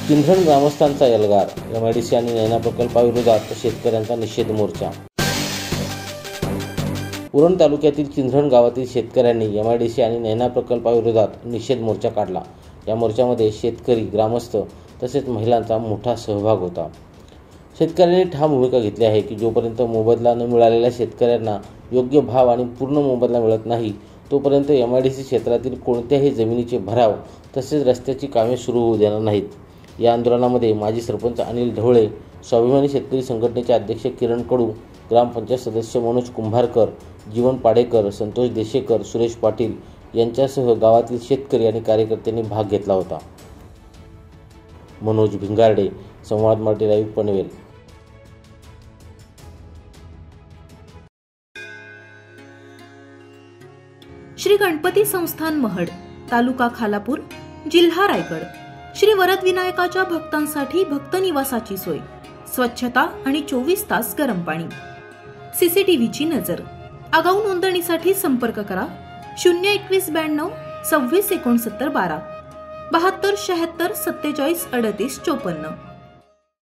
चिंधण ग्रामस्थांचा एल्गार, एमआयडीसी आणि नैना प्रकल्पाविरोधात शेतकऱ्यांचा निषेध मोर्चा। उरण तालुक्यातील चिंधण गावातील शेतकऱ्यांनी एमआयडीसी आणि नैना प्रकल्पाविरोधात निषेध मोर्चा काढला। या मोर्चामध्ये शेतकरी, ग्रामस्थ तसेच महिलांचा मोठा सहभाग होता। शेतकऱ्यांनी ठाम भूमिका घेतली आहे की जोपर्यंत मोबदला न मिळालेल्या शेतकऱ्यांना योग्य भाव आणि पूर्ण मोबदला मिळत नाही तोपर्यंत एमआयडीसी क्षेत्रातील कोणत्याही जमिनीचे भराव तसेच रस्त्याची कामे सुरू होऊ देणार नाहीत। या आंदोलनामध्ये माजी सरपंच अनिल ढवळे, स्वाभिमानी शेतकरी संघटनेचे अध्यक्ष किरण कडू, ग्रामपंचायत सदस्य मनोज कुंभारकर, जीवन पाडेकर, संतोष देशेकर, सुरेश पाटील यांच्यासह गावातील शेतकरी आणि कार्यकर्त्यांनी भाग घेतला होता। मनोज भिंगारडे, संवाद मराठी लाईव्ह, पनवेल। श्री गणपती संस्थान महड, तालुका खालापूर, जिल्हा रायगड। श्री वरद विनायकाच्या भक्तांसाठी भक्त निवासाची सोय, स्वच्छता आणि 24 तास गरम पाणी, सीसीटीव्हीची नजर। आगाऊ नोंदणीसाठी संपर्क करा 02192 26 69 12 72 76 47 38 54।